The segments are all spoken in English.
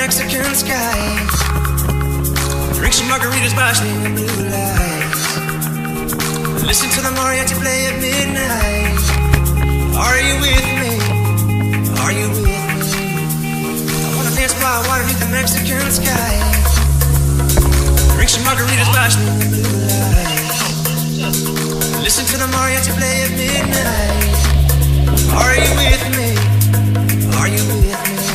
Mexican skies. Drink some margaritas basking in blue lights. Listen to the mariachi play at midnight. Are you with me? Are you with me? I wanna dance by water beneath the Mexican skies. Drink some margaritas basking in blue lights. Listen to the mariachi play at midnight. Are you with me? Are you with me?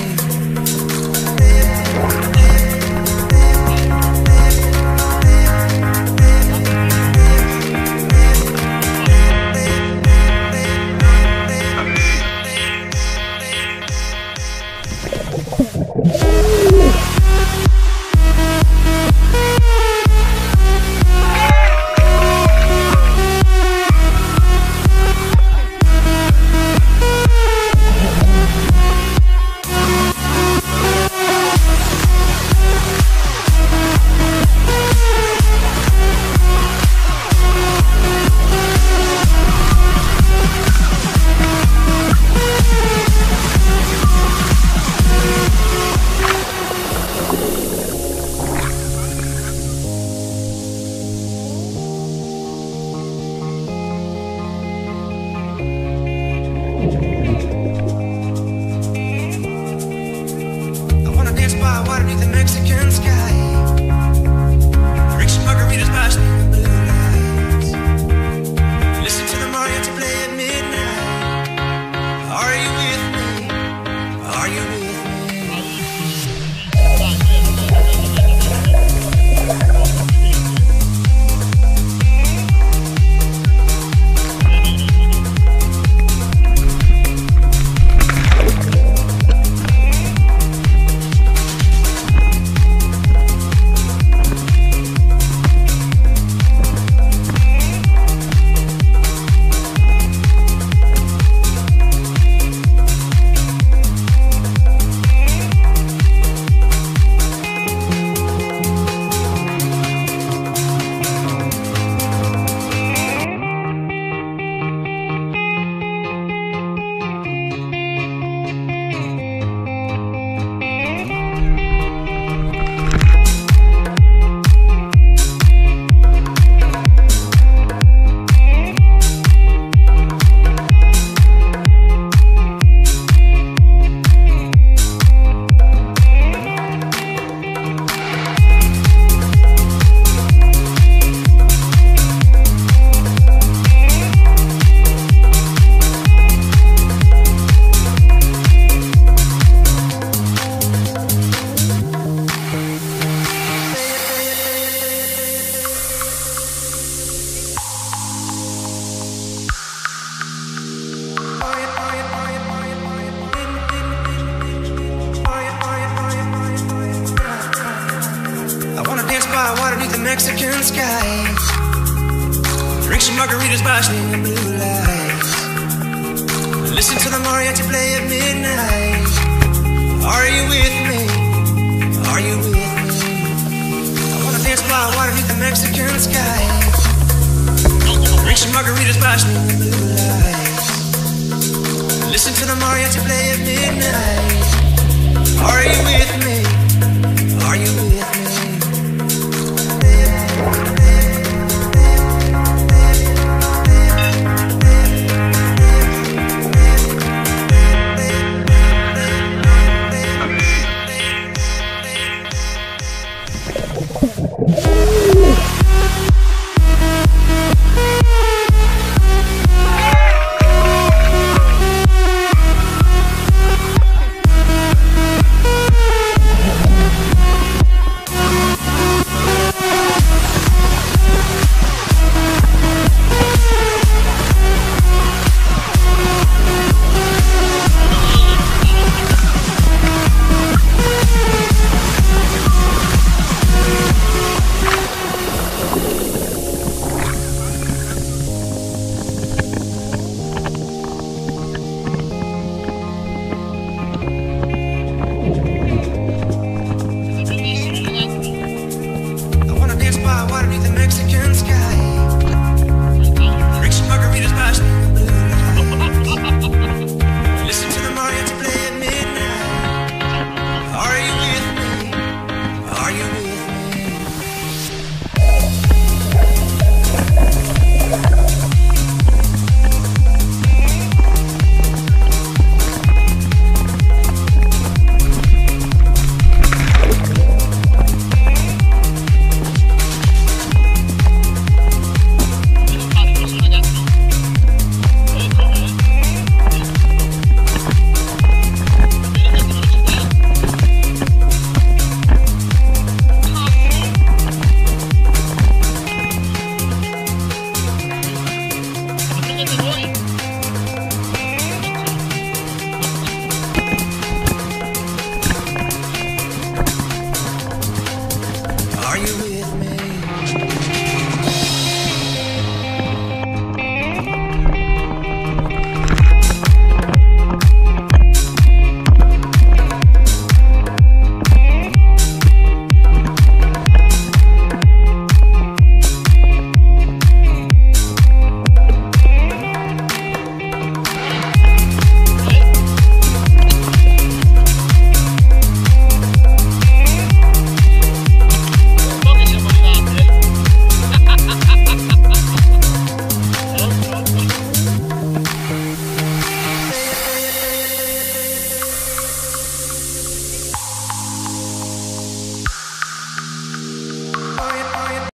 Mexican skies. Drink some margaritas basking in blue lights. Listen to the mariachi play at midnight. Are you with me? Are you with me? I wanna dance by water beneath the Mexican skies. Drink some margaritas basking in blue lights. Listen to the mariachi play at midnight. Are you with me? Are you with me?